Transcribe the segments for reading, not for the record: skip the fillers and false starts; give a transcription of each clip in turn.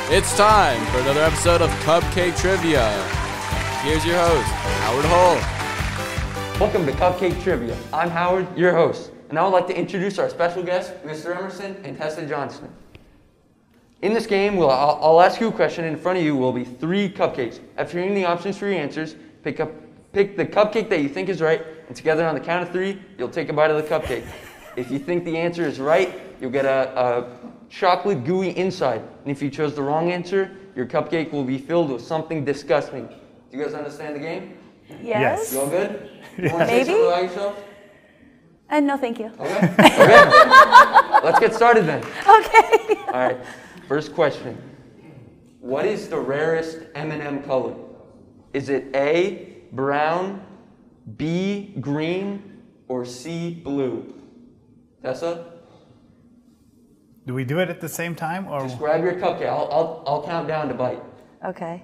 It's time for another episode of Cupcake Trivia. Here's your host, Howard Hull. Welcome to Cupcake Trivia. I'm Howard, your host, and I would like to introduce our special guests, Mr. Emerson and Tessa Johnson. In this game, I'll ask you a question. In front of you will be 3 cupcakes. After hearing the options for your answers, pick the cupcake that you think is right, and together on the count of 3, you'll take a bite of the cupcake. If you think the answer is right, you'll get a chocolate gooey inside. And if you chose the wrong answer, your cupcake will be filled with something disgusting. Do you guys understand the game? Yes. You all good? You want to say something about yourself? No, thank you. Okay. Let's get started then. Okay. All right. First question. What is the rarest M&M color? Is it A, brown, B, green, or C, blue? Tessa? Do we do it at the same time, or Just grab your cupcake. I'll count down to bite. Okay.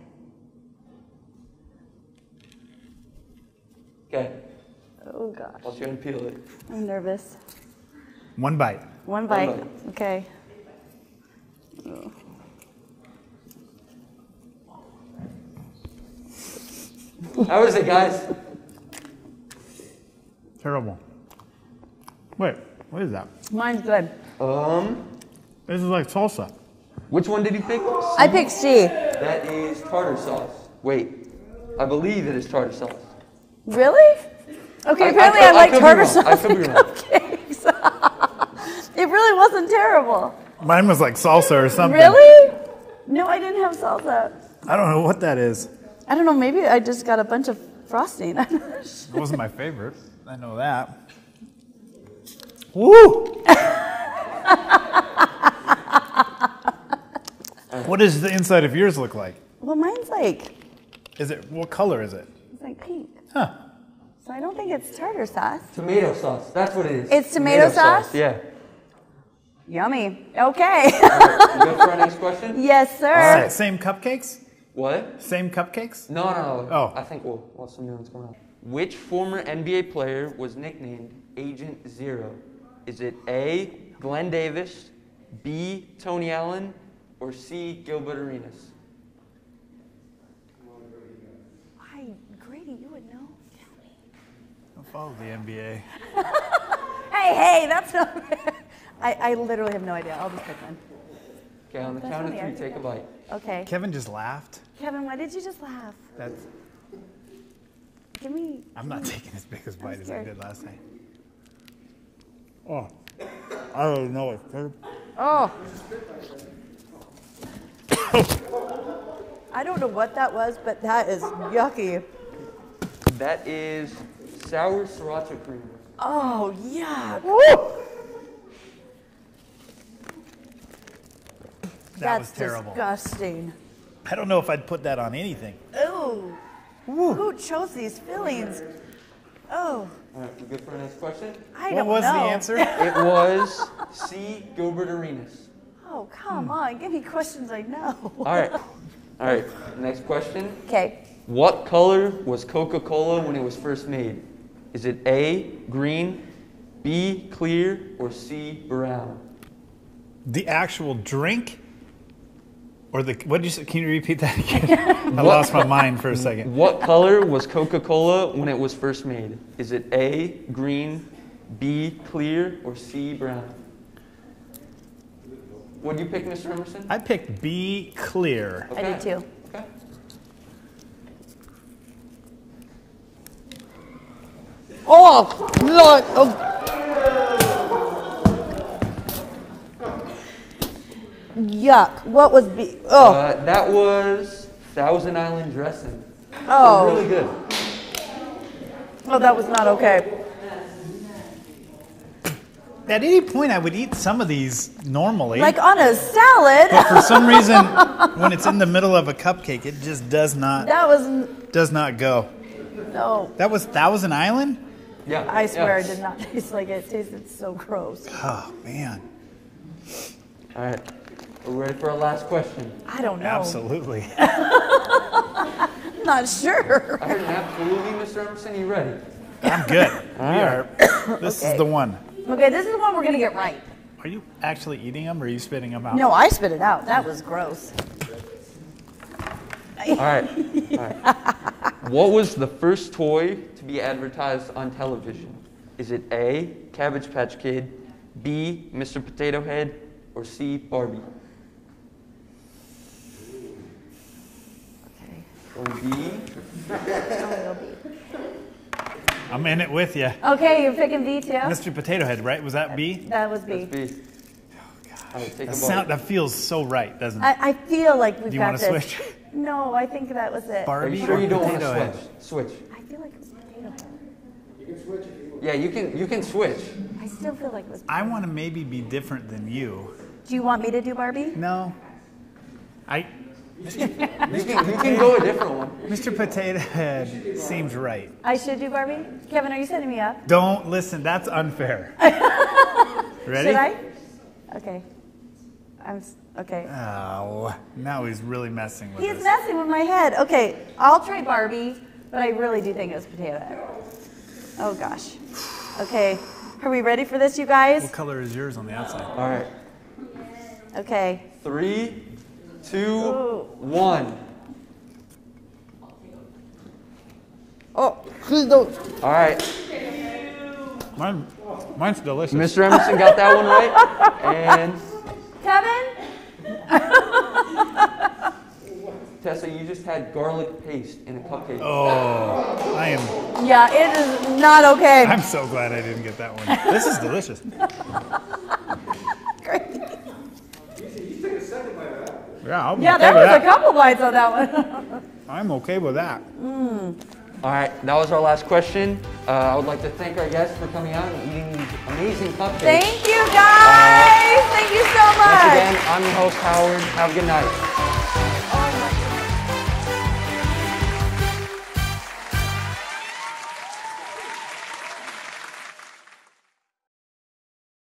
Okay. Oh gosh, I'll try and peel it. I'm nervous. one bite? One bite. bite. Okay. How is it, guys? Terrible. Wait, what is that? Mine's good. This is like salsa. Which one did you pick? I picked C. That is tartar sauce. Wait, I believe it is tartar sauce. Really? Okay, apparently I I like could be tartar wrong. I sauce could and be wrong. cupcakes. It really wasn't terrible. Mine was like salsa or something. Really? No, I didn't have salsa. I don't know what that is. I don't know, maybe I just got a bunch of frosting. I'm not It sure. wasn't my favorite. I know that. Woo! What does the inside of yours look like? Well, mine's like, What color is it? it's like pink. Huh. So I don't think it's tartar sauce. Tomato sauce. That's what it is. It's tomato sauce? Yeah. Yummy. Okay. All right, you go for our next question? Yes, sir. Same cupcakes? What? Same cupcakes? No. Oh. I think we'll have some new ones coming up. Which former NBA player was nicknamed Agent Zero? Is it A, Glenn Davis, B, Tony Allen, or C, Gilbert Arenas? Grady, you would know. Tell me. I don't follow the NBA. Hey, that's not fair. I literally have no idea. I'll just pick one. Okay, on the That's count of funny, 3, take a bite. Okay. Kevin just laughed. Kevin, why did you just laugh? That's. Give me. I'm not taking as big a bite as I scared. did last night. Oh, I don't know. Oh. I don't know what that was, but that is yucky. That is sour sriracha cream. Oh, yuck. That was That's terrible. disgusting. I don't know if I'd put that on anything. Ooh. Who chose these fillings? Oh, All right, we good for our next question? I What don't was know. the answer? It was C, Gilbert Arenas. Oh, come on. Give me questions I know. All right. Next question. Okay. What color was Coca-Cola when it was first made? Is it A, green, B, clear, or C, brown? The actual drink? Or what did you say? Can you repeat that again? I lost my mind for a second. What color was Coca-Cola when it was first made? Is it A, green, B, clear, or C, brown? What did you pick, Mr. Emerson? I picked B, clear. I did too. Okay. Oh, Lord. Oh. Yuck. What was B? Oh. That was Thousand Island dressing. Oh. Really good. Oh, that was not okay. At any point, I would eat some of these normally. Like on a salad. But for some reason, when it's in the middle of a cupcake, it just does not go. No. That was Thousand Island? Yeah. I swear yeah. it did not taste like it. It tasted so gross. Oh, man. All right. Are we ready for our last question? I don't know. Absolutely. I'm not sure. I heard an absolutely, Mr. Emerson. You ready? I'm good. This is the one. Okay, this is the one we're going to get right. Are you actually eating them or are you spitting them out? No, I spit it out. That was gross. All right. All right. What was the first toy to be advertised on television? Is it A, Cabbage Patch Kid, B, Mr. Potato Head, or C, Barbie? Okay. Or B? Oh, B. I'm in it with you. Okay, you're picking B too? Mr. Potato Head, right? Was that B? That was B. That's B. All right, take a That feels so right, doesn't it? I feel like we've Do you got want to this. switch? No, I think that was it. Are Barbie you sure or you don't want Potato to Head? switch? Switch. I feel like it was potato head. Yeah, you can switch. I still feel like it was. I want to maybe be different than you. Do you want me to do Barbie? No. You can go a different one. Mr. Potato Head seems right. I should do Barbie? Kevin, are you setting me up? Don't listen. That's unfair. Ready? Should I? Okay. Okay. Oh, now he's really messing with He's us. messing with my head. Okay, I'll try Barbie, but I really do think it was potato head. Oh gosh. Okay, are we ready for this, you guys? What color is yours on the outside? All right. Okay. 3, 2, Ooh. 1. Oh, please don't. All right. Mine's delicious. Mr. Emerson got that one right. And Kevin? Tessa, you just had garlic paste in a cupcake. Oh, I am. Yeah, it is not okay. I'm so glad I didn't get that one. This is delicious. Great. Yeah, I'm Yeah, okay there with was a that. couple bites on that one. I'm okay with that. All right, that was our last question. I would like to thank our guests for coming out and eating these amazing cupcakes. Thank you, guys. Thank you so much. Once again, I'm your host, Howard. Have a good night.